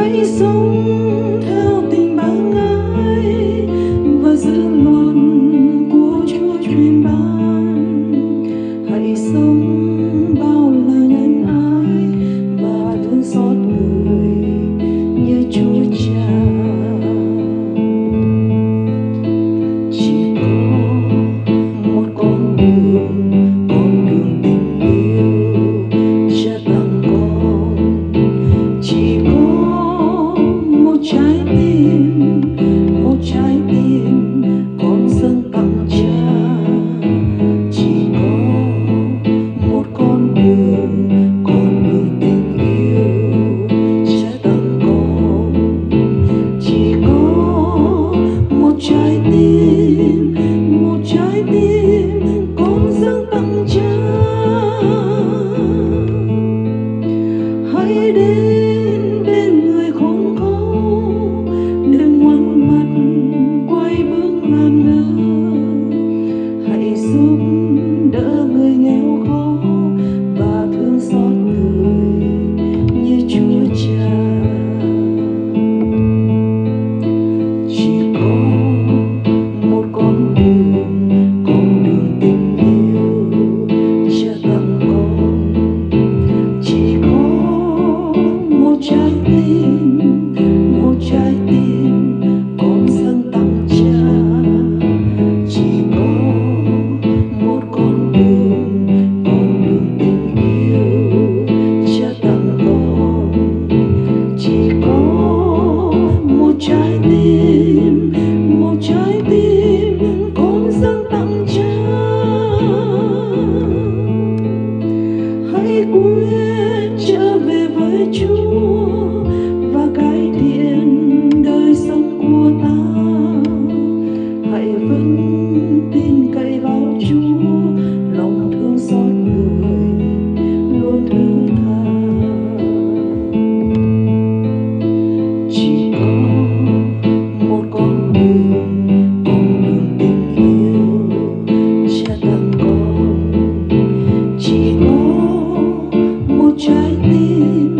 hãy sống theo tình bạn ái và giữ luật của Chúa truyền ban. Hãy sống bao là nhân ái và thương xót người như Chúa Cha. Chỉ có một con đường tình yêu Cha tặng con. Chỉ có một trái tim con dâng tặng Cha. Chỉ có một con đường tình yêu Cha tặng con. Chỉ có một trái tim con dâng tặng Cha. Hãy đến bên người khốn khó, đừng ngoảnh mặt quay bước làm ngơ. Hãy giúp đỡ người nghèo khó và thương xót người như Chúa Cha. Chỉ có một con đường tình yêu Cha tặng con. Chỉ có một trái tim con dâng tặng Cha. Chỉ có một con đường tình yêu Cha tặng con. Chỉ có một trái tim con dâng tặng Cha. Hãy quyết trở về với Chúa và cải thiện đời sống của ta. Hãy vững tin cậy vào Chúa, lòng thương xót người luôn thứ tha. Chỉ có một con đường tình yêu Cha tặng con. Chỉ có một trái tim